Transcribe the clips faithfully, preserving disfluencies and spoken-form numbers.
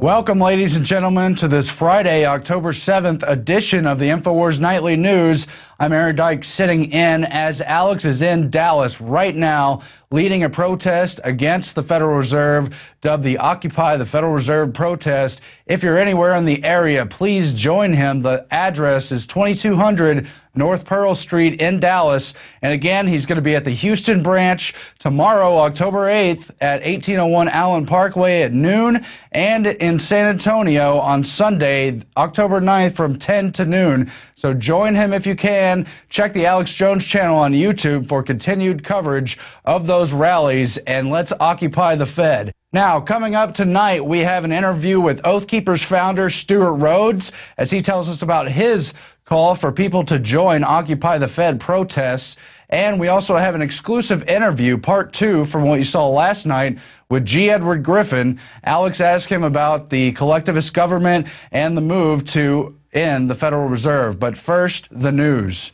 Welcome, ladies and gentlemen, to this Friday, October seventh edition of the InfoWars Nightly News. I'm Aaron Dyke, sitting in as Alex is in Dallas right now, leading a protest against the Federal Reserve, dubbed the Occupy the Federal Reserve protest. If you're anywhere in the area, please join him. The address is twenty-two hundred North Pearl Street in Dallas. And again, he's going to be at the Houston branch tomorrow, October eighth, at eighteen oh one Allen Parkway at noon, and in San Antonio on Sunday, October ninth, from ten to noon. So join him if you can. Check the Alex Jones channel on YouTube for continued coverage of those rallies, and let's occupy the Fed. Now, coming up tonight, we have an interview with Oath Keepers founder Stewart Rhodes as he tells us about his call for people to join Occupy the Fed protests. And we also have an exclusive interview, part two, from what you saw last night with G. Edward Griffin. Alex asked him about the collectivist government and the move to end the Federal Reserve. But first, the news.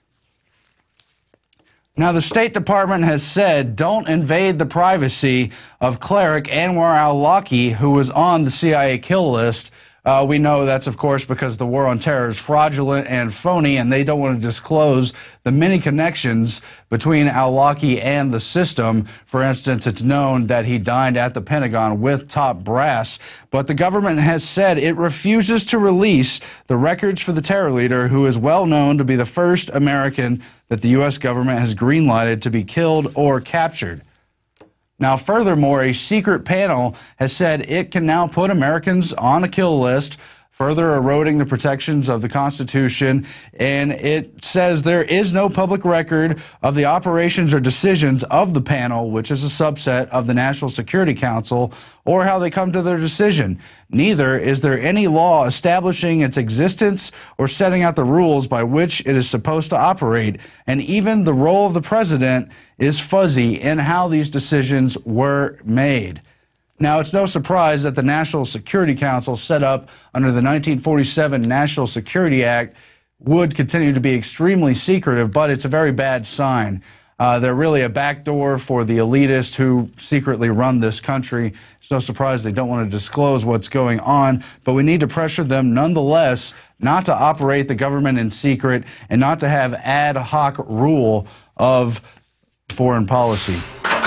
Now, the State Department has said don't invade the privacy of cleric Anwar al-Awlaki, who was on the C I A kill list. Uh, we know that's, of course, because the war on terror is fraudulent and phony, and they don't want to disclose the many connections between al-Awlaki and the system. For instance, it's known that he dined at the Pentagon with top brass. But the government has said it refuses to release the records for the terror leader, who is well known to be the first American that the U S government has greenlighted to be killed or captured. Now, furthermore, a secret panel has said it can now put Americans on a kill list, further eroding the protections of the Constitution. And it says there is no public record of the operations or decisions of the panel, which is a subset of the National Security Council, or how they come to their decision. Neither is there any law establishing its existence or setting out the rules by which it is supposed to operate. And even the role of the president is fuzzy in how these decisions were made. Now, it's no surprise that the National Security Council, set up under the nineteen forty-seven National Security Act, would continue to be extremely secretive, but it's a very bad sign. Uh, they're really a backdoor for the elitists who secretly run this country. It's no surprise they don't want to disclose what's going on, but we need to pressure them nonetheless not to operate the government in secret and not to have ad hoc rule of foreign policy.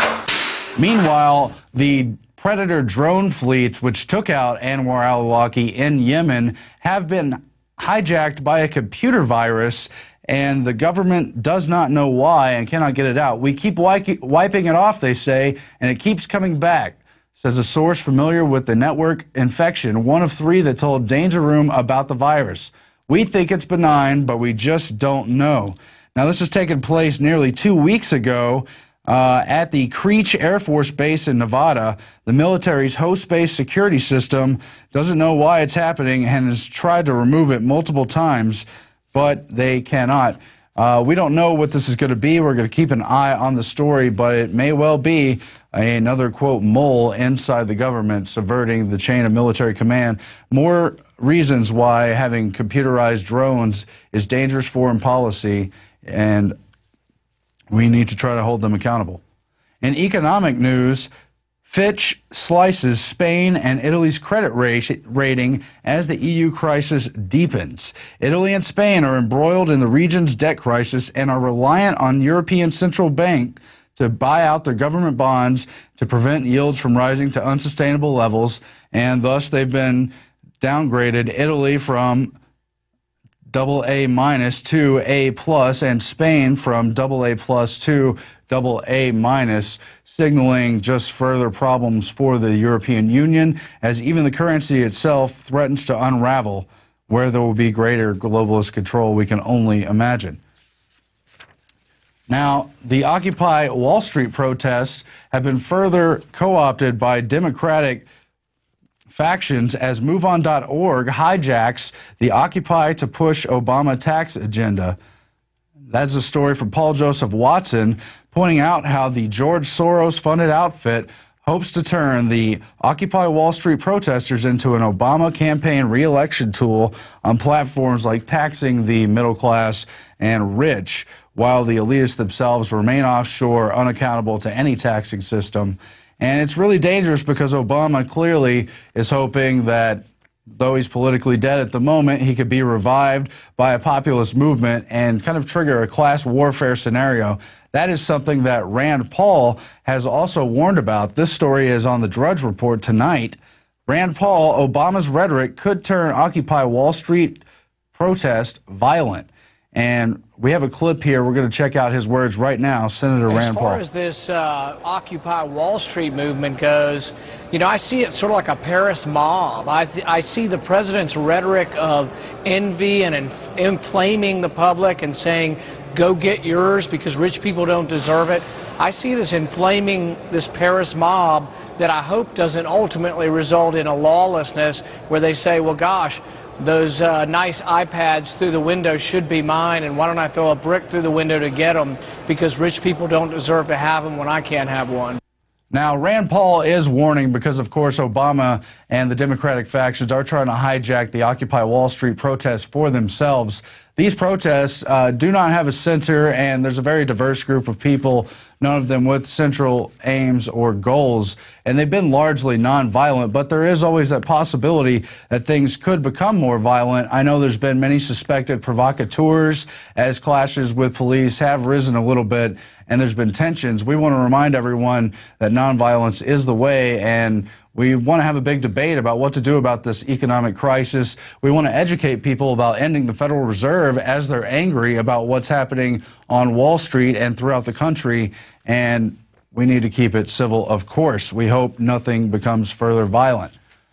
Meanwhile, the Predator drone fleets, which took out Anwar al-Awlaki in Yemen, have been hijacked by a computer virus, and the government does not know why and cannot get it out. We keep wiping it off, they say, and it keeps coming back, says a source familiar with the network infection, one of three that told Danger Room about the virus. We think it's benign, but we just don't know. Now, this has taken place nearly two weeks ago. Uh, at the Creech Air Force Base in Nevada. The military's host-based security system doesn't know why it's happening and has tried to remove it multiple times, but they cannot. Uh, we don't know what this is going to be. We're going to keep an eye on the story, but it may well be another, quote, mole inside the government subverting the chain of military command. More reasons why having computerized drones is dangerous foreign policy, and we need to try to hold them accountable. In economic news, Fitch slices Spain and Italy's credit rating as the E U crisis deepens. Italy and Spain are embroiled in the region's debt crisis and are reliant on European Central Bank to buy out their government bonds to prevent yields from rising to unsustainable levels, and thus they've been downgraded. Italy from double A minus to A plus, and Spain from double A plus to double A minus, signaling just further problems for the European Union, as even the currency itself threatens to unravel, where there will be greater globalist control we can only imagine. Now, the Occupy Wall Street protests have been further co-opted by Democratic factions as move on dot org hijacks the Occupy to push Obama tax agenda. That's a story from Paul Joseph Watson, pointing out how the George Soros-funded outfit hopes to turn the Occupy Wall Street protesters into an Obama campaign re-election tool on platforms like taxing the middle class and rich, while the elitists themselves remain offshore, unaccountable to any taxing system. And it's really dangerous because Obama clearly is hoping that, though he's politically dead at the moment, he could be revived by a populist movement and kind of trigger a class warfare scenario. That is something that Rand Paul has also warned about. This story is on the Drudge Report tonight. Rand Paul, Obama's rhetoric could turn Occupy Wall Street protest violent. And we have a clip here. We're going to check out his words right now. Senator Rand Paul. As far as this uh, Occupy Wall Street movement goes, you know, I see it sort of like a Paris mob. I, th I see the president's rhetoric of envy and inf inflaming the public and saying, go get yours because rich people don't deserve it. I see it as inflaming this Paris mob that I hope doesn't ultimately result in a lawlessness where they say, well, gosh, those uh, nice iPads through the window should be mine, and why don't I throw a brick through the window to get them because rich people don't deserve to have them when I can't have one. Now, Rand Paul is warning because, of course, Obama and the Democratic factions are trying to hijack the Occupy Wall Street protests for themselves. These protests uh, do not have a center, and there's a very diverse group of people, none of them with central aims or goals, and they've been largely nonviolent, but there is always that possibility that things could become more violent. I know there's been many suspected provocateurs as clashes with police have risen a little bit, and there's been tensions. We want to remind everyone that nonviolence is the way, and we want to have a big debate about what to do about this economic crisis. We want to educate people about ending the Federal Reserve as they're angry about what's happening on Wall Street and throughout the country, and we need to keep it civil, of course. We hope nothing becomes further violent.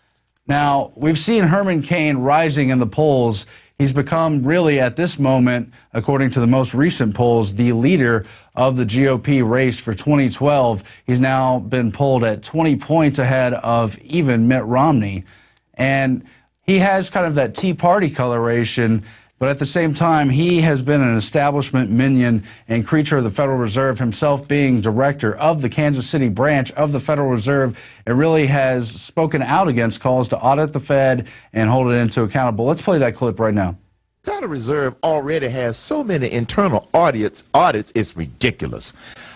Now, we've seen Herman Cain rising in the polls. He's become really, at this moment, according to the most recent polls, the leader of the G O P race for twenty twelve. He's now been polled at twenty points ahead of even Mitt Romney. And he has kind of that Tea Party coloration, but at the same time, he has been an establishment minion and creature of the Federal Reserve, himself being director of the Kansas City branch of the Federal Reserve. It really has spoken out against calls to audit the Fed and hold it into accountable. Let's play that clip right now. The Federal Reserve already has so many internal audits, audits, it's ridiculous.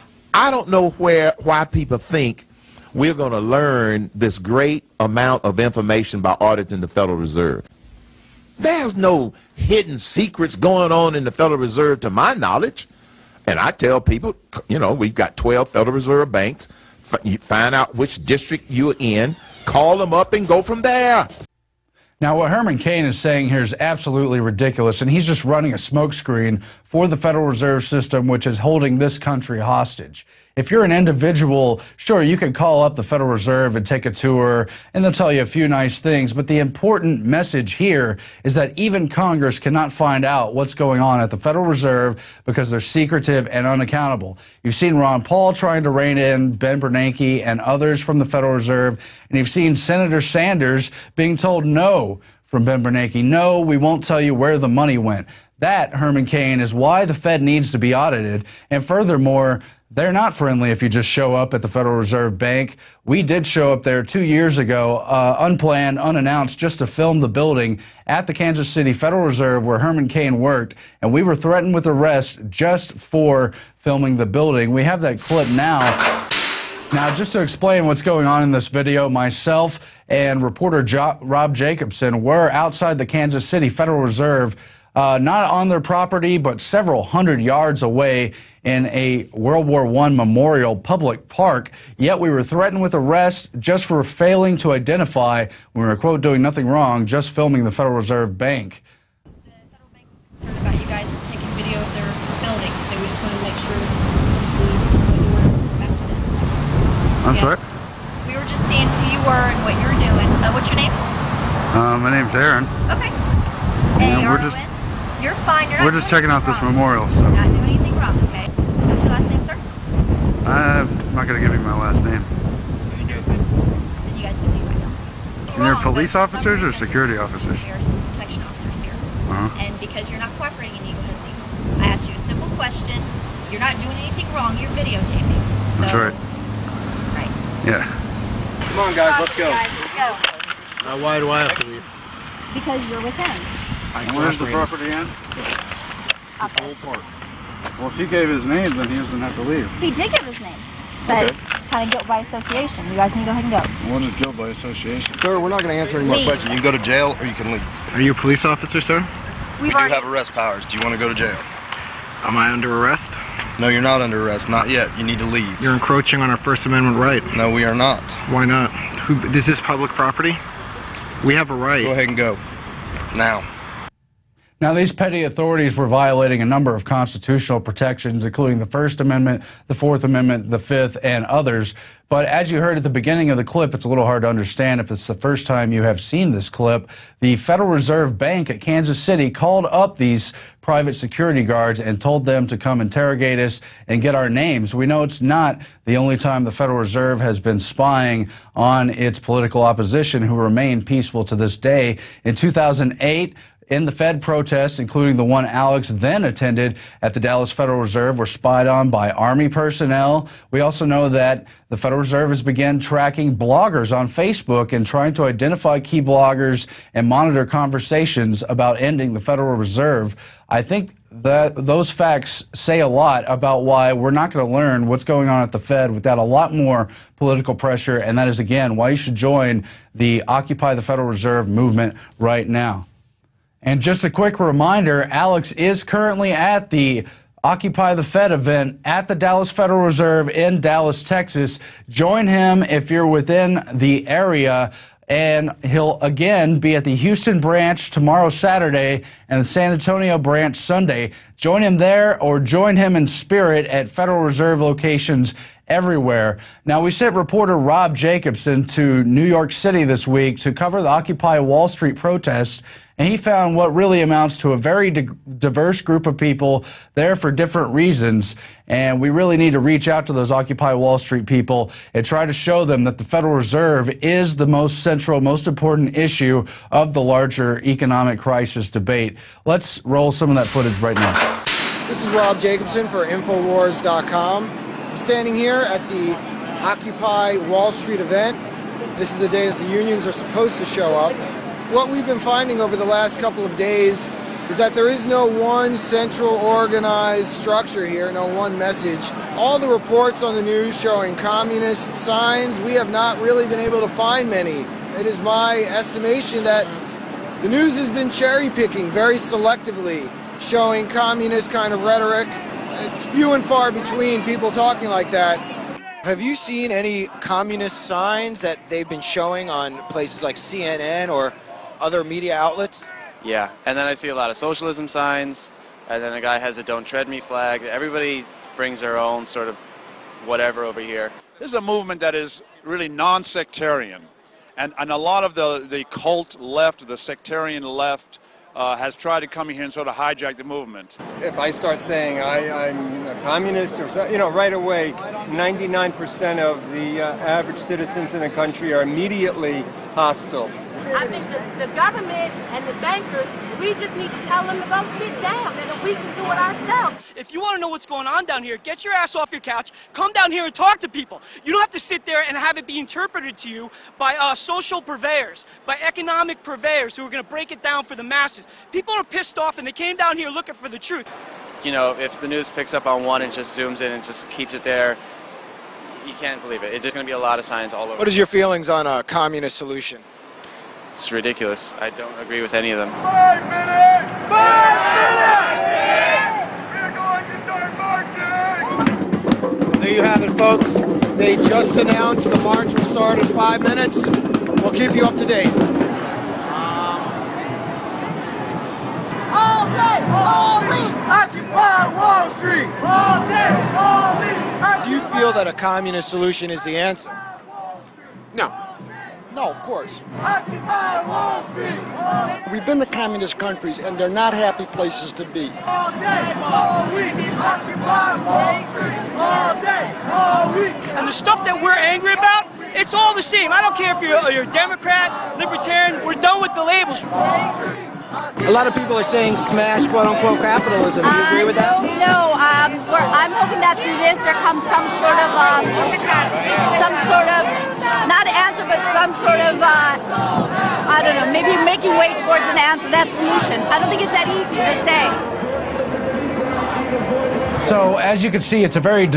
I don't know where why people think we're going to learn this great amount of information by auditing the Federal Reserve. There's no hidden secrets going on in the Federal Reserve to my knowledge. And I tell people, you know, we've got twelve Federal Reserve banks. You find out which district you're in, call them up and go from there. Now, what Herman Cain is saying here is absolutely ridiculous, and he's just running a smokescreen for the Federal Reserve System, which is holding this country hostage. If you're an individual, sure, you can call up the Federal Reserve and take a tour, and they'll tell you a few nice things, but the important message here is that even Congress cannot find out what's going on at the Federal Reserve because they're secretive and unaccountable. You've seen Ron Paul trying to rein in Ben Bernanke and others from the Federal Reserve, and you've seen Senator Sanders being told no from Ben Bernanke. No, we won't tell you where the money went. That, Herman Cain, is why the Fed needs to be audited, and furthermore, they're not friendly if you just show up at the Federal Reserve Bank. We did show up there two years ago, uh, unplanned, unannounced, just to film the building at the Kansas City Federal Reserve where Herman Cain worked, and we were threatened with arrest just for filming the building. We have that clip now. Now, just to explain what's going on in this video, myself and reporter jo- Rob Jacobson were outside the Kansas City Federal Reserve, uh, not on their property, but several hundred yards away in a World War One memorial public park, yet we were threatened with arrest just for failing to identify when we were, quote, doing nothing wrong, just filming the Federal Reserve Bank. The Federal Bank heard about you guys taking video of their building, so we just wanted to make sure we were back to them. I'm yeah. sorry? We were just seeing who you were and what you were doing. Uh, what's your name? Uh, my name's Aaron. Okay. Yeah, A we're R O N? just- You're fine. You're We're not just doing checking out anything this wrong. memorial, so You're not doing anything wrong, okay? What's your last name, sir? I'm not going to give you my last name. Then you guys can do right now. And you're Wrong, police but officers or some- security officers? You're protection officers here. Uh-huh. And because you're not cooperating in Eagle Has Legal, I asked you a simple question. You're not doing anything wrong. You're videotaping. So, That's right. Right. Yeah. Come on, guys, let's go. Guys, let's go. Uh, why do I have to leave? Because you're with him. And where's the property end? Up there. Well, if he gave his name, then he doesn't have to leave. He did give his name, but Okay. kind of guilt by association. You guys can go ahead and go. What is guilt by association? Sir, we're not going to answer any more Leave. questions. You can go to jail or you can leave. Are you a police officer, sir? We've We do already. have arrest powers. Do you want to go to jail? Am I under arrest? No, you're not under arrest. Not yet. You need to leave. You're encroaching on our First Amendment right. No, we are not. Why not? Who, is this public property? We have a right. Go ahead and go. Now. Now, these petty authorities were violating a number of constitutional protections, including the First Amendment, the Fourth Amendment, the Fifth, and others. But as you heard at the beginning of the clip, it's a little hard to understand if it's the first time you have seen this clip. The Federal Reserve Bank at Kansas City called up these private security guards and told them to come interrogate us and get our names. We know it's not the only time the Federal Reserve has been spying on its political opposition, who remain peaceful to this day. In two thousand eight, in the Fed protests, including the one Alex then attended at the Dallas Federal Reserve, were spied on by Army personnel. We also know that the Federal Reserve has begun tracking bloggers on Facebook and trying to identify key bloggers and monitor conversations about ending the Federal Reserve. I think that those facts say a lot about why we're not going to learn what's going on at the Fed without a lot more political pressure, and that is, again, why you should join the Occupy the Federal Reserve movement right now. And just a quick reminder, Alex is currently at the Occupy the Fed event at the Dallas Federal Reserve in Dallas, Texas. Join him if you're within the area. And he'll again be at the Houston branch tomorrow, Saturday, and the San Antonio branch Sunday. Join him there or join him in spirit at Federal Reserve locations everywhere. Now, we sent reporter Rob Jacobson to New York City this week to cover the Occupy Wall Street protest, and he found what really amounts to a very di diverse group of people there for different reasons. And we really need to reach out to those Occupy Wall Street people and try to show them that the Federal Reserve is the most central, most important issue of the larger economic crisis debate. Let's roll some of that footage right now. This is Rob Jacobson for InfoWars dot com. I'm standing here at the Occupy Wall Street event. This is the day that the unions are supposed to show up. What we've been finding over the last couple of days is that there is no one central organized structure here, no one message. All the reports on the news showing communist signs, we have not really been able to find many. It is my estimation that the news has been cherry picking very selectively, showing communist kind of rhetoric. It's few and far between people talking like that. Have you seen any communist signs that they've been showing on places like C N N or other media outlets? Yeah, and then I see a lot of socialism signs, and then a guy has a "Don't Tread Me" flag. Everybody brings their own sort of whatever over here. This is a movement that is really non-sectarian, and, and a lot of the, the cult left, the sectarian left, uh, has tried to come here and sort of hijack the movement. If I start saying I, I'm a communist, or so, you know, right away, ninety-nine percent of the uh, average citizens in the country are immediately hostile. I think the, the government and the bankers, we just need to tell them to go sit down and we can do it ourselves. If you want to know what's going on down here, get your ass off your couch, come down here and talk to people. You don't have to sit there and have it be interpreted to you by uh, social purveyors, by economic purveyors who are going to break it down for the masses. People are pissed off and they came down here looking for the truth. You know, if the news picks up on one and just zooms in and just keeps it there, you can't believe it. It's just going to be a lot of signs all over. What is your feelings on a communist solution? It's ridiculous. I don't agree with any of them. Five minutes! Five minutes! We're going to start marching! There you have it, folks. They just announced the march will start in five minutes. We'll keep you up to date. All day, all week! Occupy Wall Street! All day, all week! Do you feel that a communist solution is the answer? No. No, of course. Occupy Wall Street! We've been to communist countries, and they're not happy places to be. All day, all week! Occupy Wall Street! All day, all week! And the stuff that we're angry about, it's all the same. I don't care if you're, you're a Democrat, Libertarian, we're done with the labels. A lot of people are saying smash quote-unquote capitalism. Do you agree with that? No, um, we're, I'm hoping that through this there comes some sort of, um, some sort of, not answer, but some sort of, uh, I don't know, maybe making way towards an answer, that solution. I don't think it's that easy to say. So, as you can see, it's a very di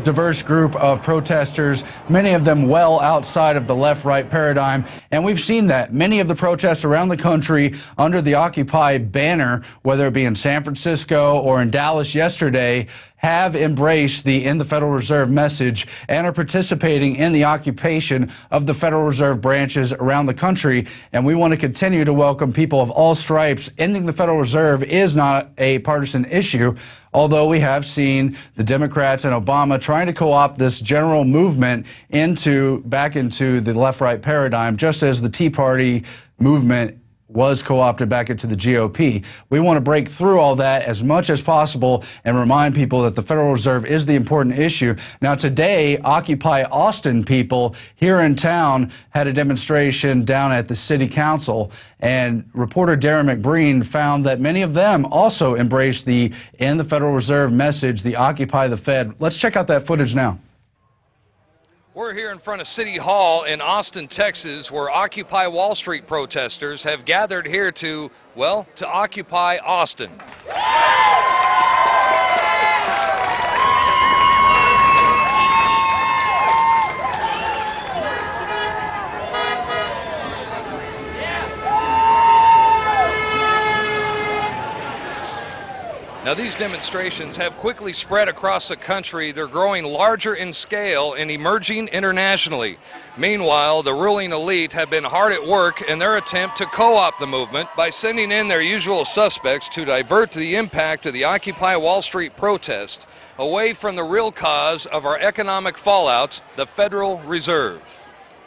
diverse group of protesters, many of them well outside of the left-right paradigm. And we've seen that. Many of the protests around the country under the Occupy banner, whether it be in San Francisco or in Dallas yesterday, have embraced the "in the Federal Reserve" message and are participating in the occupation of the Federal Reserve branches around the country. And we want to continue to welcome people of all stripes. Ending the Federal Reserve is not a partisan issue, although we have seen the Democrats and Obama trying to co-opt this general movement into back into the left-right paradigm, just as the Tea Party movement was co-opted back into the G O P. We want to break through all that as much as possible and remind people that the Federal Reserve is the important issue. Now, today, Occupy Austin people here in town had a demonstration down at the City Council, and reporter Darren McBreen found that many of them also embraced the "in the Federal Reserve" message, the Occupy the Fed. Let's check out that footage now. We're here in front of City Hall in Austin, Texas, where Occupy Wall Street protesters have gathered here to, well, to occupy Austin. Now, these demonstrations have quickly spread across the country. They're growing larger in scale and emerging internationally. Meanwhile, the ruling elite have been hard at work in their attempt to co-opt the movement by sending in their usual suspects to divert the impact of the Occupy Wall Street protest away from the real cause of our economic fallout, the Federal Reserve.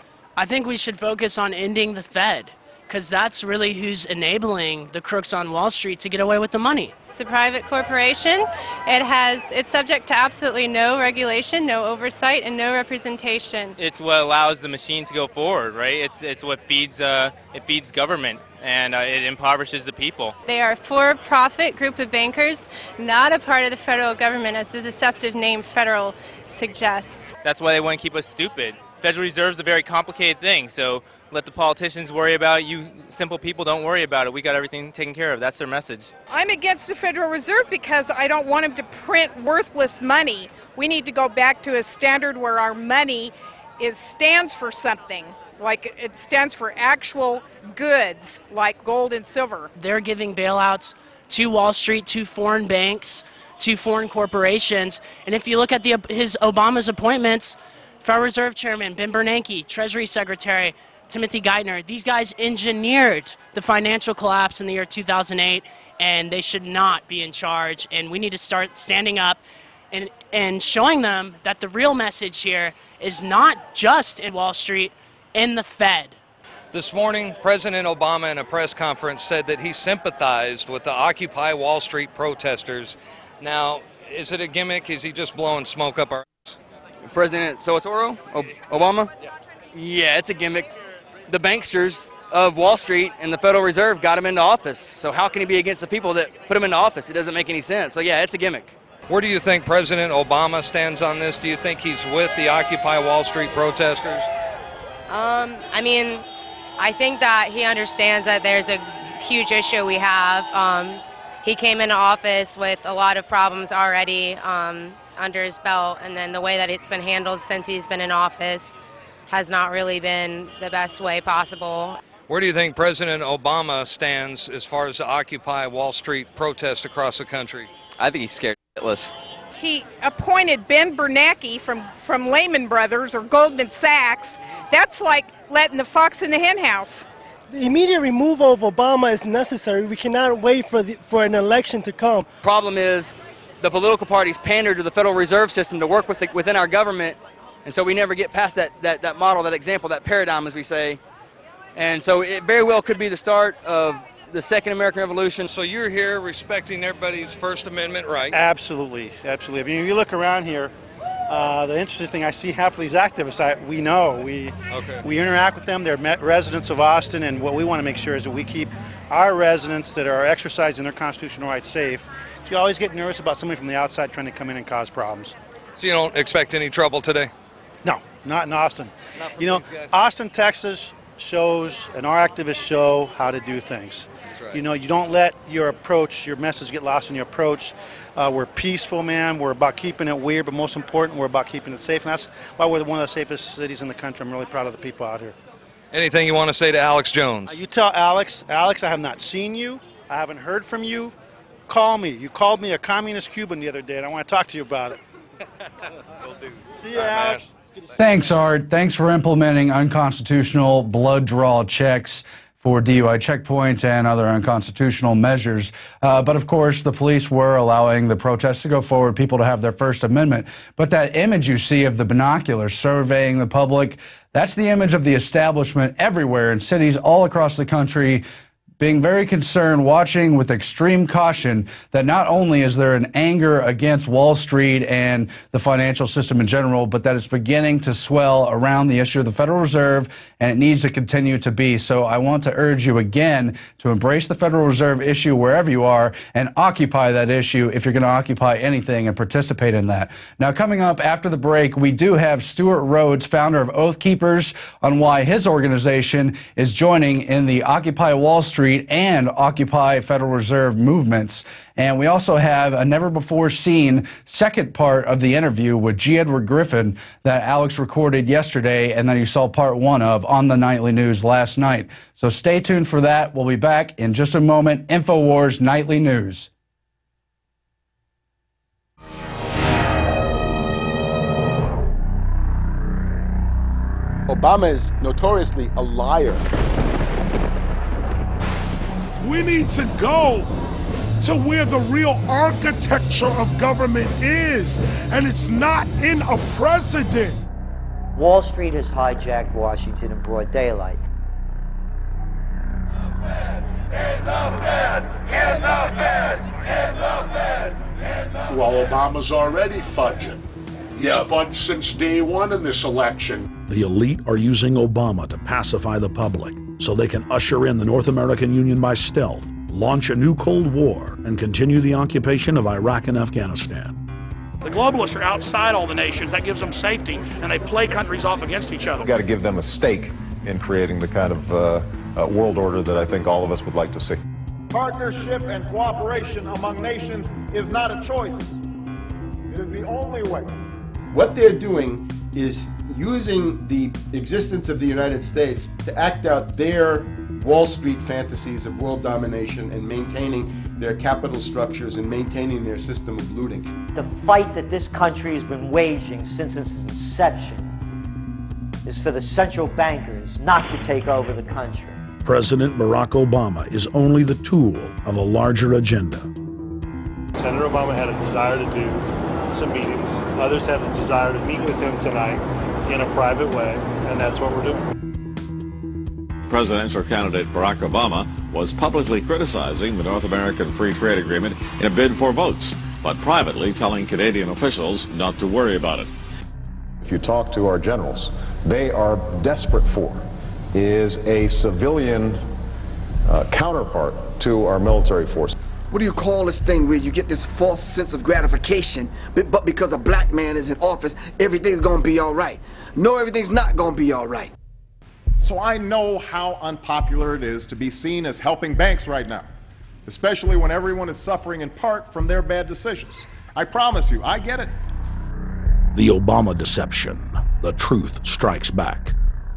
I think we should focus on ending the Fed, because that's really who's enabling the crooks on Wall Street to get away with the money. It's a private corporation. It has, it's subject to absolutely no regulation, no oversight, and no representation. It's what allows the machine to go forward, right? It's it's what feeds uh, it feeds government, and uh, it impoverishes the people. They are a for-profit group of bankers, not a part of the federal government, as the deceptive name federal suggests. That's why they want to keep us stupid. Federal Reserve is a very complicated thing, so let the politicians worry about it. You simple people don't worry about it. We got everything taken care of. That's their message. I'm against the Federal Reserve because I don't want them to print worthless money. We need to go back to a standard where our money is stands for something, like it stands for actual goods, like gold and silver. They're giving bailouts to Wall Street, to foreign banks, to foreign corporations. And if you look at the, his Obama's appointments, Federal Reserve Chairman Ben Bernanke, Treasury Secretary Timothy Geithner, these guys engineered the financial collapse in the year two thousand eight, and they should not be in charge. And we need to start standing up and, and showing them that the real message here is not just in Wall Street, in the Fed. This morning, President Obama in a press conference said that he sympathized with the Occupy Wall Street protesters. Now, is it a gimmick? Is he just blowing smoke up our ass? President Soetoro, Obama? Yeah, it's a gimmick. The banksters of Wall Street and the Federal Reserve got him into office. So how can he be against the people that put him into office? It doesn't make any sense. So yeah, it's a gimmick. Where do you think President Obama stands on this? Do you think he's with the Occupy Wall Street protesters? Um, I mean, I think that he understands that there's a huge issue we have. Um, he came into office with a lot of problems already um, under his belt, and then the way that it's been handled since he's been in office has not really been the best way possible. Where do you think President Obama stands as far as the Occupy Wall Street protest across the country? I think he's scared shitless. He appointed Ben Bernanke from, from Lehman Brothers or Goldman Sachs. That's like letting the fox in the hen house. The immediate removal of Obama is necessary. We cannot wait for, the, for an election to come. Problem is, the political parties pander to the Federal Reserve System to work with the, within our government, and so we never get past that, that, that model, that example, that paradigm, as we say. And so it very well could be the start of the Second American Revolution. So you're here respecting everybody's First Amendment right? Absolutely, absolutely. I mean, if you look around here, uh, the interesting thing, I see half of these activists, I, we know, we, okay. we interact with them, they're met residents of Austin, and what we want to make sure is that we keep our residents that are exercising their constitutional rights safe. You always get nervous about somebody from the outside trying to come in and cause problems. So you don't expect any trouble today? No, not in Austin. You know, Austin, Texas shows, and our activists show how to do things. That's right. Right. You know, you don't let your approach, your message get lost in your approach. Uh, we're peaceful, man. We're about keeping it weird, but most important, we're about keeping it safe. And that's why we're one of the safest cities in the country. I'm really proud of the people out here. Anything you want to say to Alex Jones? Uh, you tell Alex, Alex, I have not seen you. I haven't heard from you. Call me. You called me a communist Cuban the other day, and I want to talk to you about it. See you, Alex. Thanks, Art. Thanks for implementing unconstitutional blood draw checks for D U I checkpoints and other unconstitutional measures. Uh, but of course, the police were allowing the protests to go forward, people to have their First Amendment. But that image you see of the binoculars surveying the public, that's the image of the establishment everywhere in cities all across the country, being very concerned, watching with extreme caution that not only is there an anger against Wall Street and the financial system in general, but that it's beginning to swell around the issue of the Federal Reserve, and it needs to continue to be. So I want to urge you again to embrace the Federal Reserve issue wherever you are and occupy that issue if you're going to occupy anything and participate in that. Now, coming up after the break, we do have Stewart Rhodes, founder of Oath Keepers, on why his organization is joining in the Occupy Wall Street and Occupy Federal Reserve movements. And we also have a never-before-seen second part of the interview with G. Edward Griffin that Alex recorded yesterday and that you saw part one of on the Nightly News last night. So stay tuned for that. We'll be back in just a moment. InfoWars Nightly News. Obama is notoriously a liar. We need to go to where the real architecture of government is, and it's not in a president. Wall Street has hijacked Washington in broad daylight. In the Fed, in the Fed, in the Fed, in the Fed. Well, Obama's already fudging. He's yeah. fudged since day one in this election. The elite are using Obama to pacify the public so they can usher in the North American Union by stealth, launch a new Cold War, and continue the occupation of Iraq and Afghanistan. The globalists are outside all the nations. That gives them safety, and they play countries off against each other. We've got to give them a stake in creating the kind of uh, uh, world order that I think all of us would like to see. Partnership and cooperation among nations is not a choice. It is the only way. What they're doing is using the existence of the United States to act out their Wall Street fantasies of world domination and maintaining their capital structures and maintaining their system of looting. The fight that this country has been waging since its inception is for the central bankers not to take over the country. President Barack Obama is only the tool of a larger agenda. Senator Obama had a desire to do some meetings. Others have a desire to meet with him tonight in a private way, and that's what we're doing. Presidential candidate Barack Obama was publicly criticizing the North American Free Trade Agreement in a bid for votes, but privately telling Canadian officials not to worry about it. If you talk to our generals, they are desperate for is a civilian uh, counterpart to our military force. What do you call this thing where you get this false sense of gratification, but, but because a black man is in office, everything's gonna be all right? No, everything's not gonna be all right. So I know how unpopular it is to be seen as helping banks right now, especially when everyone is suffering in part from their bad decisions. I promise you, I get it. The Obama deception. The truth strikes back.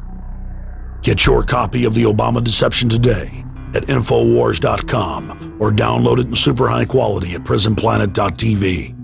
Get your copy of The Obama Deception today at InfoWars dot com or download it in super high quality at prison planet dot t v.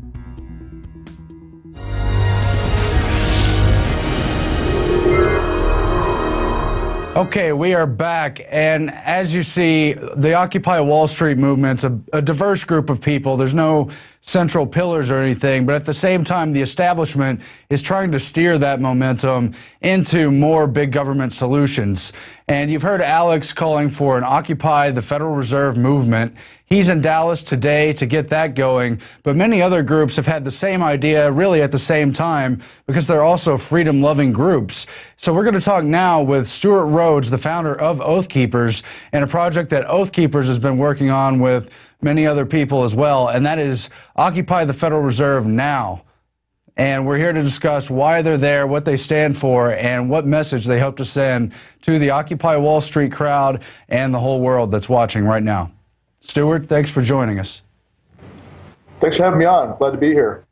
Okay, we are back, and as you see, the Occupy Wall Street movement's a, a diverse group of people. There's no central pillars or anything, but at the same time, the establishment is trying to steer that momentum into more big government solutions. And you've heard Alex calling for an Occupy the Federal Reserve movement. He's in Dallas today to get that going, but many other groups have had the same idea really at the same time because they're also freedom-loving groups. So we're going to talk now with Stewart Rhodes, the founder of Oath Keepers, and a project that Oath Keepers has been working on with many other people as well, and that is Occupy the Federal Reserve Now. and we're here to discuss why they're there, what they stand for, and what message they hope to send to the Occupy Wall Street crowd and the whole world that's watching right now. Stewart, thanks for joining us. Thanks for having me on. Glad to be here.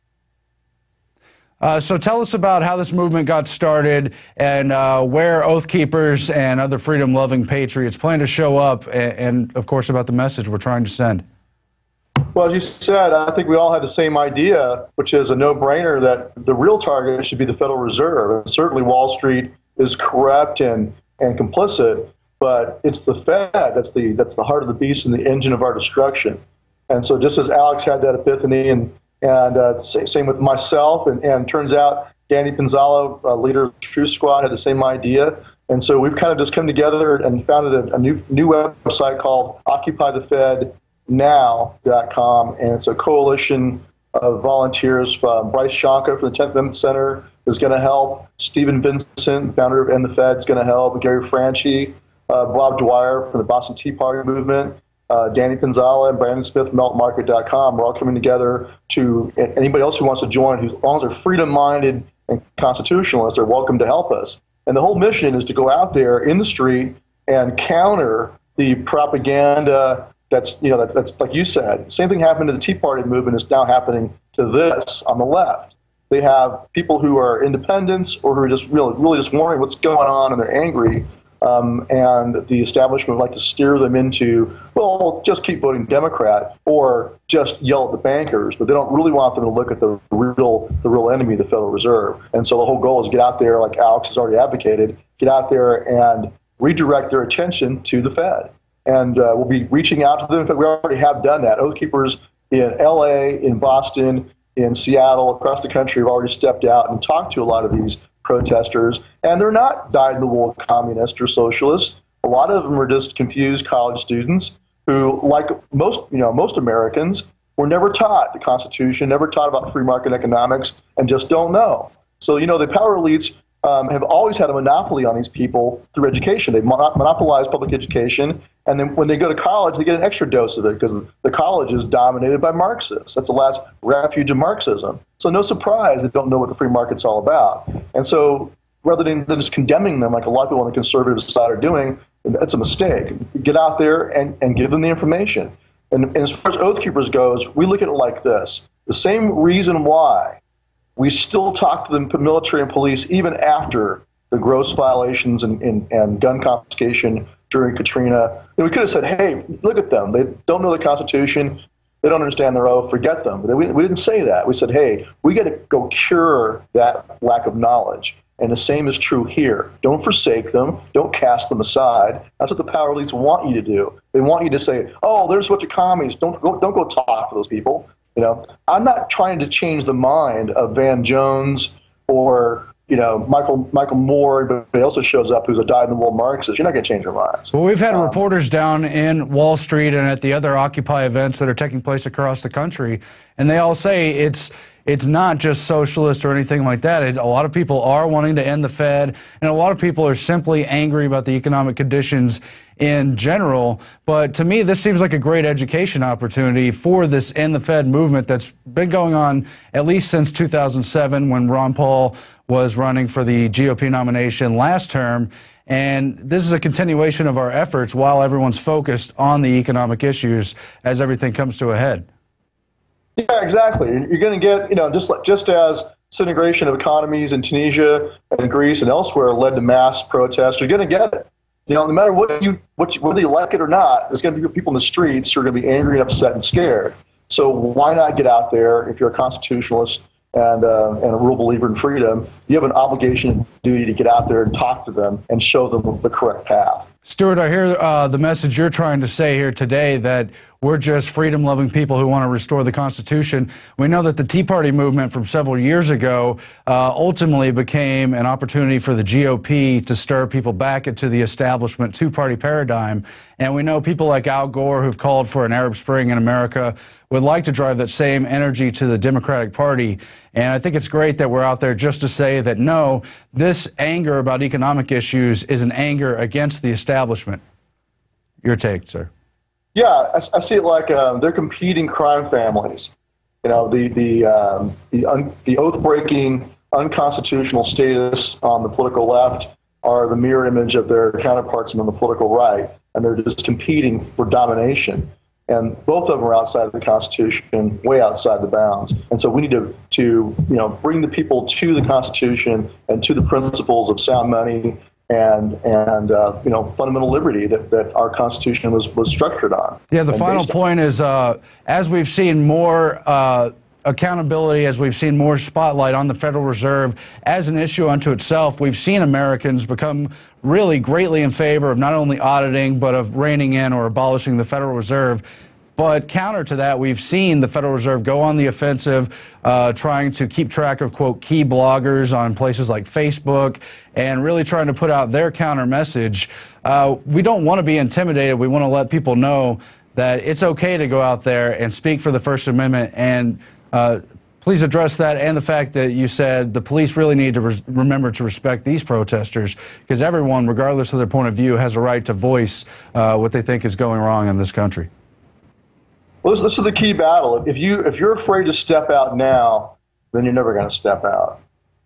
Uh, so tell us about how this movement got started and uh, where Oath Keepers and other freedom-loving patriots plan to show up, and, and, of course, about the message we're trying to send. Well, as you said, I think we all had the same idea, which is a no-brainer that the real target should be the Federal Reserve. And certainly Wall Street is corrupt and, and complicit, but it's the Fed that's the, that's the heart of the beast and the engine of our destruction. And so just as Alex had that epiphany, and And uh, same with myself, and, and turns out Danny Pinzalo, uh, leader of the Truth Squad, had the same idea. And so we've kind of just come together and founded a, a new new website called Occupy The Fed Now dot com, and it's a coalition of volunteers. Uh, Bryce Shonka from the tenth Amendment Center is going to help. Stephen Vincent, founder of End the Fed, is going to help. Gary Franchi, uh, Bob Dwyer from the Boston Tea Party movement. Uh, Danny Pinzala and Brandon Smith from melt market dot com. We're all coming together to, anybody else who wants to join, who, as long as they're freedom-minded and constitutionalists, they're welcome to help us. And the whole mission is to go out there in the street and counter the propaganda that's, you know, that, that's like you said. Same thing happened to the Tea Party movement is now happening to this on the left. They have people who are independents or who are just really, really just wondering what's going on, and they're angry. Um, and the establishment would like to steer them into, well, just keep voting Democrat or just yell at the bankers, but they don't really want them to look at the real the real enemy, the Federal Reserve. And so the whole goal is get out there, like Alex has already advocated, get out there and redirect their attention to the Fed. And uh, we'll be reaching out to them. In fact, we already have done that. Oath Keepers in L A, in Boston, in Seattle, across the country have already stepped out and talked to a lot of these protesters, and they're not dyed-in-the-wool communists or socialists. A lot of them are just confused college students who, like most, you know, most Americans, were never taught the Constitution, never taught about free market economics, and just don't know. So, you know, the power elites um, have always had a monopoly on these people through education. They've monopolized public education, and then when they go to college, they get an extra dose of it because the college is dominated by Marxists. That's the last refuge of Marxism. So no surprise they don't know what the free market's all about. And so rather than just condemning them like a lot of people on the conservative side are doing, that's a mistake. Get out there and, and give them the information. And, and as far as Oath Keepers goes, we look at it like this. The same reason why we still talk to the military and police even after the gross violations and, and, and gun confiscation during Katrina. And we could have said, hey, look at them. They don't know the Constitution. They don't understand their oath. Forget them. But we, we didn't say that. We said, hey, we got to go cure that lack of knowledge. And the same is true here. Don't forsake them. Don't cast them aside. That's what the power elites want you to do. They want you to say, oh, there's a bunch of commies. Don't go, don't go talk to those people. You know, I'm not trying to change the mind of Van Jones or, you know, Michael Michael Moore, but he also shows up who's a dyed-in-the-wool Marxist. You're not going to change their minds. Well, we've had um, reporters down in Wall Street and at the other Occupy events that are taking place across the country, and they all say it's it's not just socialist or anything like that. It, a lot of people are wanting to end the Fed, and a lot of people are simply angry about the economic conditions in general. But to me, this seems like a great education opportunity for this End the Fed movement that's been going on at least since two thousand seven when Ron Paul was running for the G O P nomination last term. And this is a continuation of our efforts while everyone's focused on the economic issues as everything comes to a head. Yeah, exactly. You're going to get, you know, just like, just as disintegration of economies in Tunisia and Greece and elsewhere led to mass protests, you're going to get it. You know, no matter what you, what you, whether you like it or not, there's going to be people in the streets who are going to be angry and upset and scared. So why not get out there if you're a constitutionalist and, uh, and a real believer in freedom? You have an obligation and duty to get out there and talk to them and show them the correct path. Stewart, I hear uh, the message you're trying to say here today, that we're just freedom-loving people who want to restore the Constitution. We know that the Tea Party movement from several years ago uh, ultimately became an opportunity for the G O P to stir people back into the establishment two-party paradigm. And we know people like Al Gore, who've called for an Arab Spring in America, would like to drive that same energy to the Democratic Party. And I think it's great that we're out there just to say that, no, this anger about economic issues is an anger against the establishment. Your take, sir. Yeah, I, I see it like um, they're competing crime families. You know, the the um, the, un, the oath-breaking, unconstitutional status on the political left are the mirror image of their counterparts on the political right, and they're just competing for domination. And both of them are outside of the Constitution, way outside the bounds. And so we need to, to you know, bring the people to the Constitution and to the principles of sound money and and uh, you know, fundamental liberty that, that our Constitution was was structured on. Yeah, the final point is, uh, as we've seen more uh, accountability, as we've seen more spotlight on the Federal Reserve as an issue unto itself, we've seen Americans become really greatly in favor of not only auditing, but of reining in or abolishing the Federal Reserve. But counter to that, we've seen the Federal Reserve go on the offensive, uh, trying to keep track of, quote, key bloggers on places like Facebook, and really trying to put out their counter message. Uh, we don't want to be intimidated. We want to let people know that it's okay to go out there and speak for the First Amendment. And uh, please address that and the fact that you said the police really need to re remember to respect these protesters, because everyone, regardless of their point of view, has a right to voice uh, what they think is going wrong in this country. Well, this, this is the key battle. If you if you're afraid to step out now, then you're never going to step out.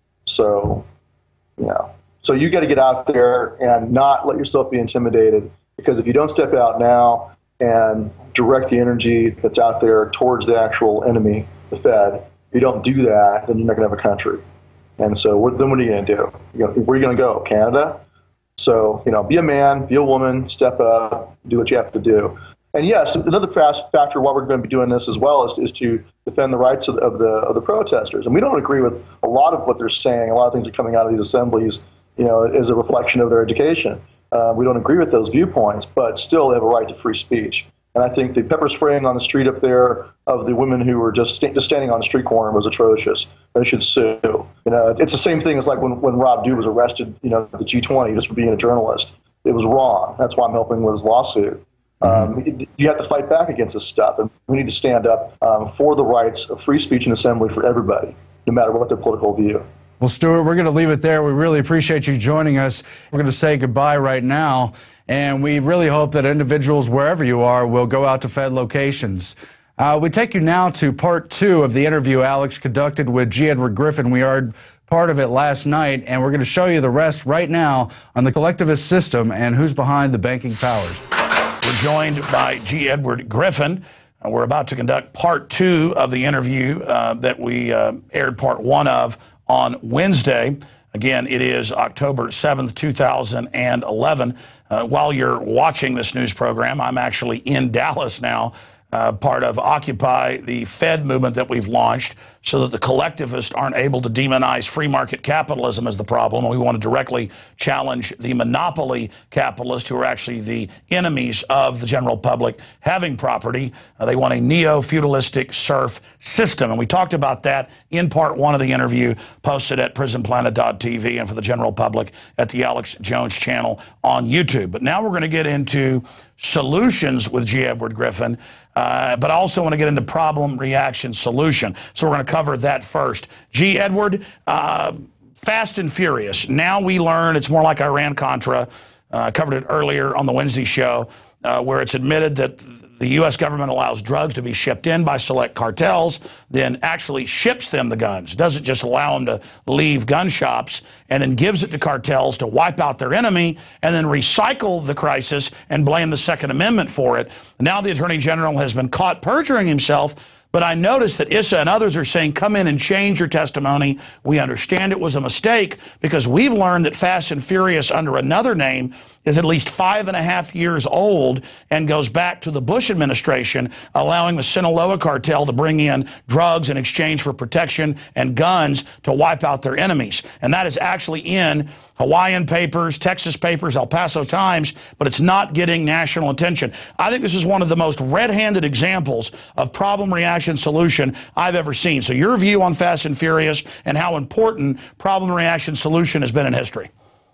So, you know, so you got to get out there and not let yourself be intimidated, because if you don't step out now and direct the energy that's out there towards the actual enemy, the Fed, if you don't do that, then you're not going to have a country. And so what, then what are you going to do? You know, where are you going to go? Canada? So, you know, be a man, be a woman, step up, do what you have to do. And yes, another fast factor why we're going to be doing this as well is, is to defend the rights of, of the of the protesters. And we don't agree with a lot of what they're saying. A lot of things are coming out of these assemblies, you know, as a reflection of their education. Uh, we don't agree with those viewpoints, but still they have a right to free speech. And I think the pepper spraying on the street up there of the women who were just, st just standing on the street corner was atrocious. They should sue. You know, it's the same thing as like when, when Rob Dew was arrested, you know, at the G twenty just for being a journalist. It was wrong. That's why I'm helping with his lawsuit. Um, you have to fight back against this stuff, and we need to stand up um, for the rights of free speech and assembly for everybody, no matter what their political view. Well, Stewart, we're going to leave it there. We really appreciate you joining us. We're going to say goodbye right now, and we really hope that individuals, wherever you are, will go out to Fed locations. Uh, we take you now to part two of the interview Alex conducted with G. Edward Griffin. We heard part of it last night, and we're going to show you the rest right now on the collectivist system and who's behind the banking powers. We're joined by G. Edward Griffin. Uh, we're about to conduct part two of the interview uh, that we uh, aired part one of on Wednesday. Again, it is October seventh, two thousand eleven. Uh, while you're watching this news program, I'm actually in Dallas now, uh, part of Occupy, the Fed movement that we've launched, so that the collectivists aren't able to demonize free market capitalism as the problem. We want to directly challenge the monopoly capitalists, who are actually the enemies of the general public having property. Uh, they want a neo-feudalistic serf system. And we talked about that in part one of the interview, posted at prison planet dot T V and for the general public at the Alex Jones channel on YouTube. But now we're going to get into solutions with G. Edward Griffin, uh, but I also want to get into problem, reaction, solution. So we're going to cover that first. G. Edward, uh, Fast and Furious. Now we learn it's more like Iran-Contra. I uh, covered it earlier on the Wednesday show, uh, where it's admitted that the U S government allows drugs to be shipped in by select cartels, then actually ships them the guns. Doesn't just allow them to leave gun shops, and then gives it to cartels to wipe out their enemy, and then recycle the crisis and blame the Second Amendment for it. Now the Attorney General has been caught perjuring himself. But I noticed that Issa and others are saying, come in and change your testimony. We understand it was a mistake, because we've learned that Fast and Furious under another name is at least five and a half years old and goes back to the Bush administration, allowing the Sinaloa cartel to bring in drugs in exchange for protection and guns to wipe out their enemies. And that is actually in Hawaiian papers, Texas papers, El Paso Times, but it's not getting national attention. I think this is one of the most red-handed examples of problem, reaction, solution I've ever seen. So your view on Fast and Furious and how important problem, reaction, solution has been in history.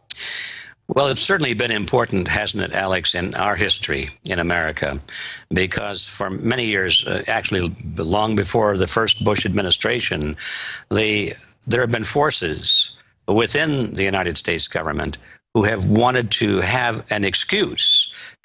Well, it's certainly been important, hasn't it, Alex, in our history in America, because for many years, uh, actually long before the first Bush administration, the, there have been forces within the United States government who have wanted to have an excuse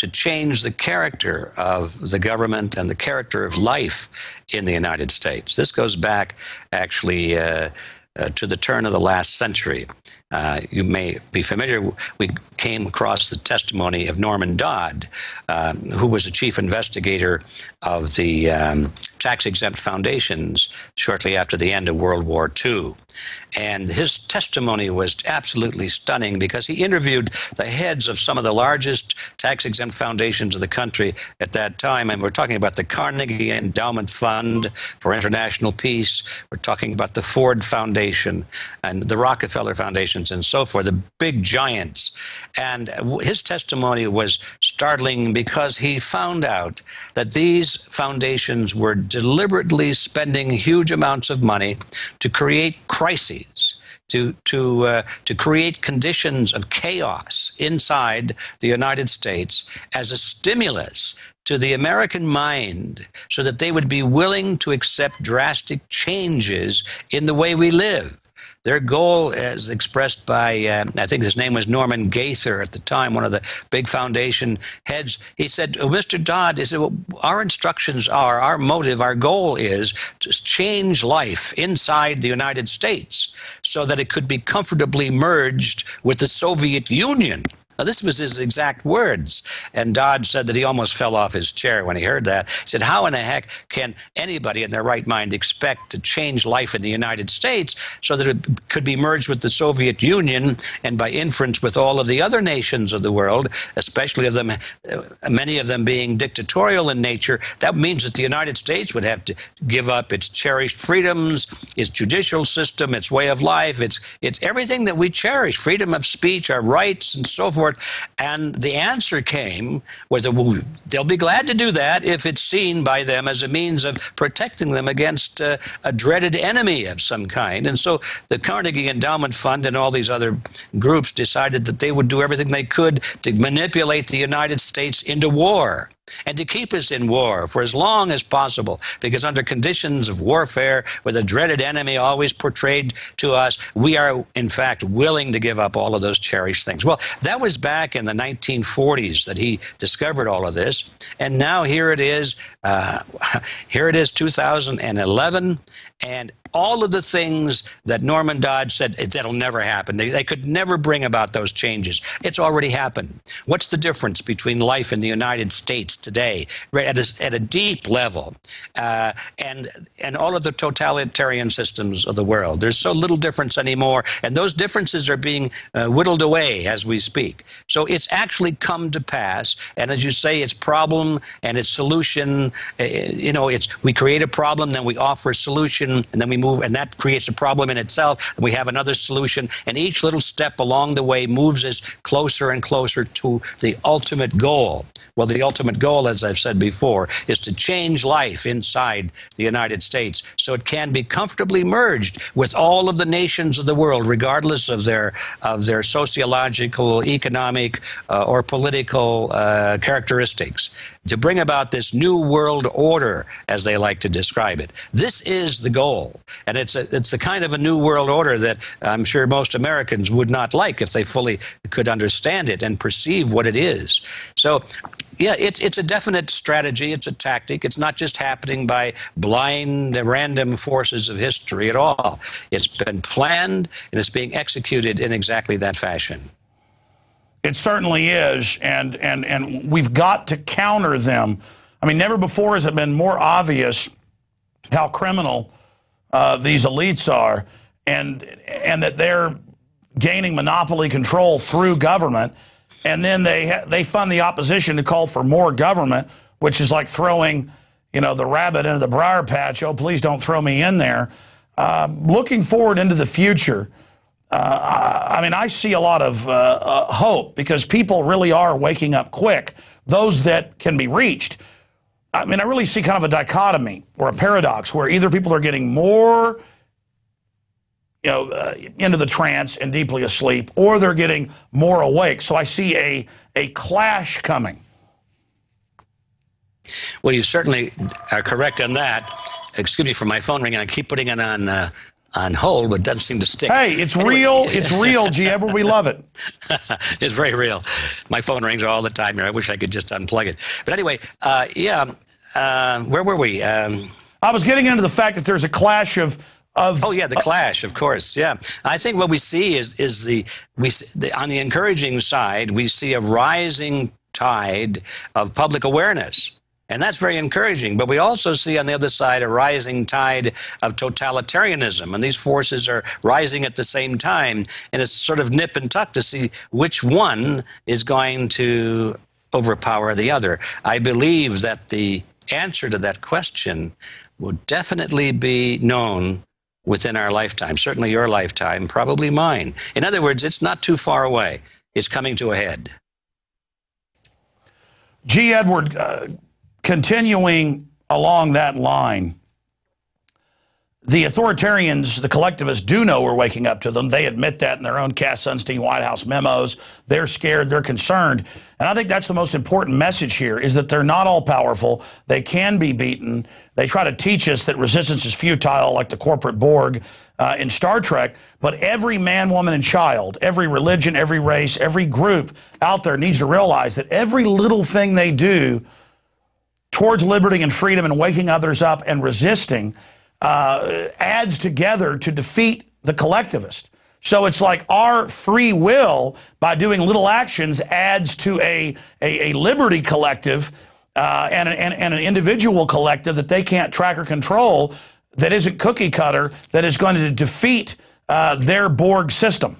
to change the character of the government and the character of life in the United States. This goes back actually uh, uh, to the turn of the last century. Uh, you may be familiar, we came across the testimony of Norman Dodd, uh, who was the chief investigator of the um, tax-exempt foundations shortly after the end of World War Two. And his testimony was absolutely stunning because he interviewed the heads of some of the largest tax-exempt foundations of the country at that time. And we're talking about the Carnegie Endowment Fund for International Peace. We're talking about the Ford Foundation and the Rockefeller Foundations and so forth, the big giants. And his testimony was startling because he found out that these foundations were deliberately spending huge amounts of money to create crises, to to uh, to create conditions of chaos inside the United States as a stimulus to the American mind, so that they would be willing to accept drastic changes in the way we live. Their goal, as expressed by, uh, I think his name was Norman Gaither at the time, one of the big foundation heads, he said, oh, Mister Dodd, he said, well, our instructions are, our motive, our goal is to change life inside the United States so that it could be comfortably merged with the Soviet Union. Now, this was his exact words. And Dodd said that he almost fell off his chair when he heard that. He said, how in the heck can anybody in their right mind expect to change life in the United States so that it could be merged with the Soviet Union and by inference with all of the other nations of the world, especially of them, many of them being dictatorial in nature? That means that the United States would have to give up its cherished freedoms, its judicial system, its way of life, its, it's everything that we cherish, freedom of speech, our rights, and so forth. And the answer came was that well, they'll be glad to do that if it's seen by them as a means of protecting them against uh, a dreaded enemy of some kind. And so the Carnegie Endowment Fund and all these other groups decided that they would do everything they could to manipulate the United States into war, and to keep us in war for as long as possible, because under conditions of warfare, with a dreaded enemy always portrayed to us, we are, in fact, willing to give up all of those cherished things. Well, that was back in the nineteen forties that he discovered all of this, and now here it is, uh, here it is, two thousand eleven, and all of the things that Norman Dodd said, that'll never happen. They, they could never bring about those changes. It's already happened. What's the difference between life in the United States today, at a, at a deep level, uh, and, and all of the totalitarian systems of the world? There's so little difference anymore, and those differences are being uh, whittled away as we speak. So it's actually come to pass, and as you say, its problem and its solution, uh, you know, it's we create a problem, then we offer a solution, and then we move, and that creates a problem in itself, and we have another solution, and each little step along the way moves us closer and closer to the ultimate goal. Well, the ultimate goal, as I've said before, is to change life inside the United States so it can be comfortably merged with all of the nations of the world, regardless of their of their sociological, economic, uh, or political uh, characteristics, to bring about this new world order, as they like to describe it. This is the goal. And it's a, it's the kind of a new world order that I'm sure most Americans would not like if they fully could understand it and perceive what it is. So, yeah, it's, it's a definite strategy. It's a tactic. It's not just happening by blind, random forces of history at all. It's been planned, and it's being executed in exactly that fashion. It certainly is, and, and, and we've got to counter them. I mean, never before has it been more obvious how criminal Uh, these elites are, and and that they're gaining monopoly control through government, and then they ha they fund the opposition to call for more government, which is like throwing, you know, the rabbit into the briar patch. Oh, please don't throw me in there. Uh, looking forward into the future, uh, I, I mean, I see a lot of uh, uh, hope, because people really are waking up quick. Those that can be reached. I mean, I really see kind of a dichotomy or a paradox where either people are getting more, you know, uh, into the trance and deeply asleep, or they're getting more awake. So I see a, a clash coming. Well, you certainly are correct on that. Excuse me for my phone ringing. I keep putting it on uh, on hold, but doesn't seem to stick. Hey, it's Anyway. real. It's real, G. Edward. We love it. It's very real. My phone rings all the time here. I wish I could just unplug it. But anyway, uh, yeah, uh, where were we? Um, I was getting into the fact that there's a clash of Of, oh yeah, the clash, of course. Yeah, I think what we see is is the we the, on the encouraging side, we see a rising tide of public awareness, and that's very encouraging. But we also see on the other side a rising tide of totalitarianism, and these forces are rising at the same time. And it's sort of nip and tuck to see which one is going to overpower the other. I believe that the answer to that question will definitely be known within our lifetime, certainly your lifetime, probably mine. In other words, it's not too far away. It's coming to a head. G. Edward, uh, continuing along that line, the authoritarians, the collectivists, do know we're waking up to them. They admit that in their own Cass Sunstein White House memos. They're scared. They're concerned. And I think that's the most important message here, is that they're not all powerful. They can be beaten. They try to teach us that resistance is futile, like the corporate Borg uh, in Star Trek. But every man, woman, and child, every religion, every race, every group out there needs to realize that every little thing they do towards liberty and freedom and waking others up and resisting uh, adds together to defeat the collectivist. So it's like our free will, by doing little actions, adds to a, a, a liberty collective uh, and, and, and an individual collective that they can't track or control, that isn't cookie cutter, that is going to defeat uh, their Borg system.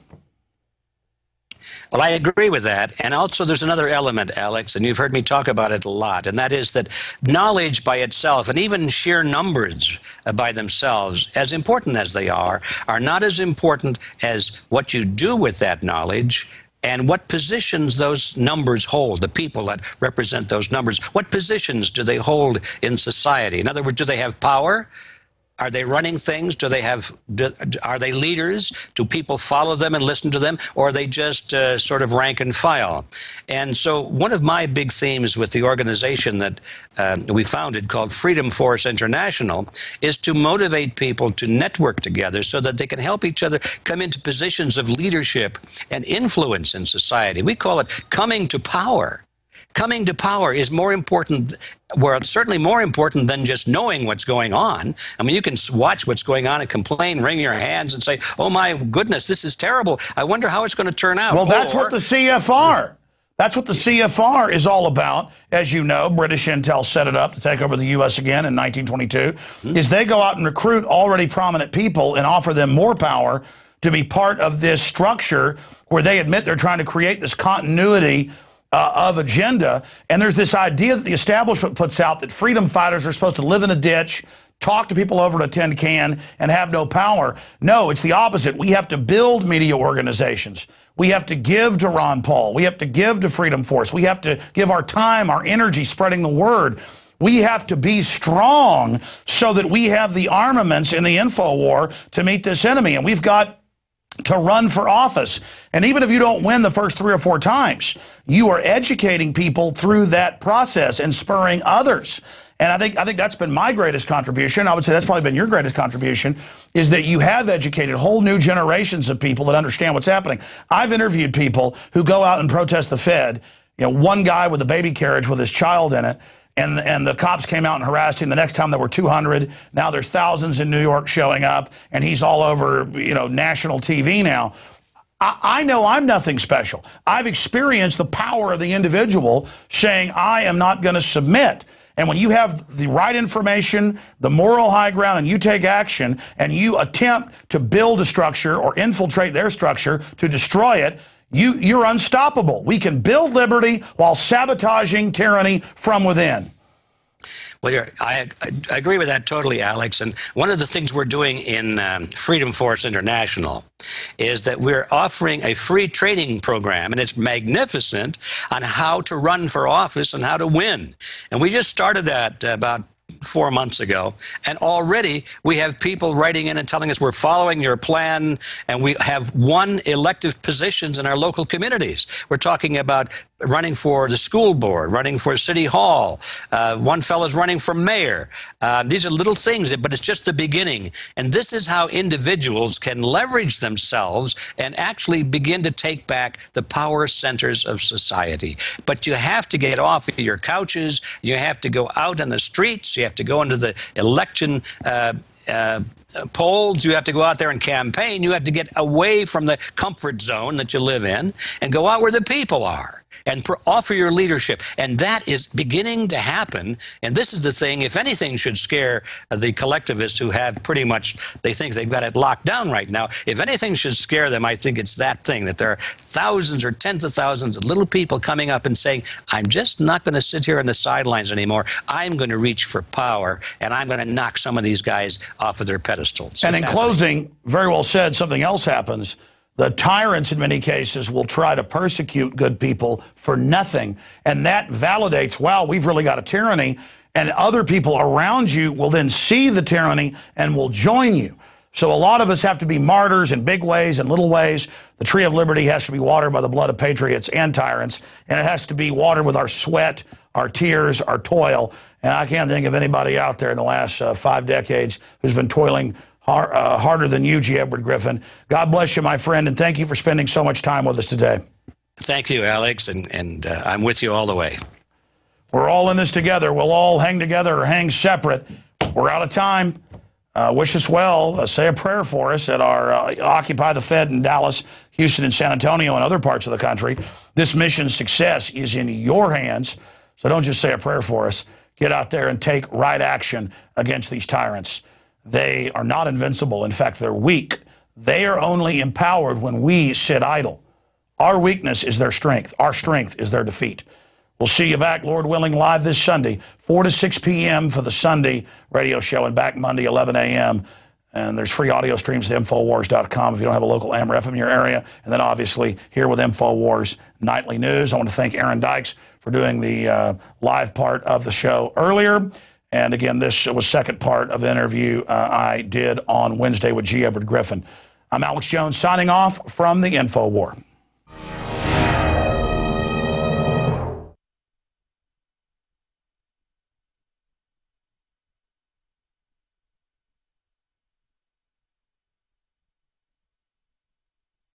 Well, I agree with that. And also there's another element, Alex, and you've heard me talk about it a lot, and that is that knowledge by itself, and even sheer numbers by themselves, as important as they are, are not as important as what you do with that knowledge and what positions those numbers hold, the people that represent those numbers. What positions do they hold in society? In other words, do they have power? Are they running things? Do they have? Do, are they leaders? Do people follow them and listen to them, or are they just uh, sort of rank and file? And so, one of my big themes with the organization that uh, we founded, called Freedom Force International, is to motivate people to network together so that they can help each other come into positions of leadership and influence in society. We call it coming to power. Coming to power is more important, well, it's certainly more important than just knowing what's going on. I mean, you can watch what's going on and complain, wring your hands and say, oh my goodness, this is terrible. I wonder how it's going to turn out. Well, that's or, what the C F R, that's what the C F R is all about. As you know, British Intel set it up to take over the U S again in nineteen twenty-two, mm-hmm. is they go out and recruit already prominent people and offer them more power to be part of this structure where they admit they're trying to create this continuity Uh, of agenda. And there's this idea that the establishment puts out that freedom fighters are supposed to live in a ditch, talk to people over at a tin can, and have no power. No, it's the opposite. We have to build media organizations. We have to give to Ron Paul. We have to give to Freedom Force. We have to give our time, our energy, spreading the word. We have to be strong so that we have the armaments in the info war to meet this enemy. And we've got to run for office. And even if you don't win the first three or four times, you are educating people through that process and spurring others. And I think I think that's been my greatest contribution. I would say that's probably been your greatest contribution, is that you have educated whole new generations of people that understand what's happening. I've interviewed people who go out and protest the Fed. You know, one guy with a baby carriage with his child in it, and, and the cops came out and harassed him. The next time there were two hundred. Now there's thousands in New York showing up, and he's all over, you know, national T V now. I, I know I'm nothing special. I've experienced the power of the individual saying, I am not going to submit. And when you have the right information, the moral high ground, and you take action, and you attempt to build a structure or infiltrate their structure to destroy it, You, you're unstoppable. We can build liberty while sabotaging tyranny from within. Well, you're, I, I agree with that totally, Alex. And one of the things we're doing in um, Freedom Force International is that we're offering a free training program, and it's magnificent, on how to run for office and how to win. And we just started that about four months ago, and already we have people writing in and telling us we're following your plan, and we have won elective positions in our local communities. We're talking about running for the school board, running for city hall. Uh, one fellow's running for mayor. Uh, these are little things, but it's just the beginning. And this is how individuals can leverage themselves and actually begin to take back the power centers of society. But you have to get off of your couches. You have to go out in the streets. You have to go into the election uh, uh, polls. You have to go out there and campaign. You have to get away from the comfort zone that you live in and go out where the people are and offer your leadership. And that is beginning to happen. And this is the thing, if anything should scare the collectivists who have pretty much, they think they've got it locked down right now. If anything should scare them, I think it's that thing, that there are thousands or tens of thousands of little people coming up and saying, I'm just not going to sit here on the sidelines anymore. I'm going to reach for power, and I'm going to knock some of these guys off of their pedestals. And it's in happening. closing, very well said, something else happens. The tyrants, in many cases, will try to persecute good people for nothing. And that validates, wow, we've really got a tyranny. And other people around you will then see the tyranny and will join you. So a lot of us have to be martyrs in big ways and little ways. The tree of liberty has to be watered by the blood of patriots and tyrants. And it has to be watered with our sweat, our tears, our toil. And I can't think of anybody out there in the last uh, five decades who's been toiling Har uh, harder than you, G. Edward Griffin. God bless you, my friend, and thank you for spending so much time with us today. Thank you, Alex, and, and uh, I'm with you all the way. We're all in this together. We'll all hang together or hang separate. We're out of time. Uh, wish us well. Uh, say a prayer for us at our uh, Occupy the Fed in Dallas, Houston, and San Antonio, and other parts of the country. This mission's success is in your hands, so don't just say a prayer for us. Get out there and take right action against these tyrants. They are not invincible. In fact, they're weak. They are only empowered when we sit idle. Our weakness is their strength. Our strength is their defeat. We'll see you back, Lord willing, live this Sunday, four to six p m for the Sunday radio show, and back Monday, eleven a m And there's free audio streams at InfoWars dot com if you don't have a local A M or F M in your area. And then obviously here with InfoWars Nightly News. I want to thank Aaron Dykes for doing the uh, live part of the show earlier. And again, this was second part of the interview uh, I did on Wednesday with G. Edward Griffin. I'm Alex Jones signing off from the InfoWar.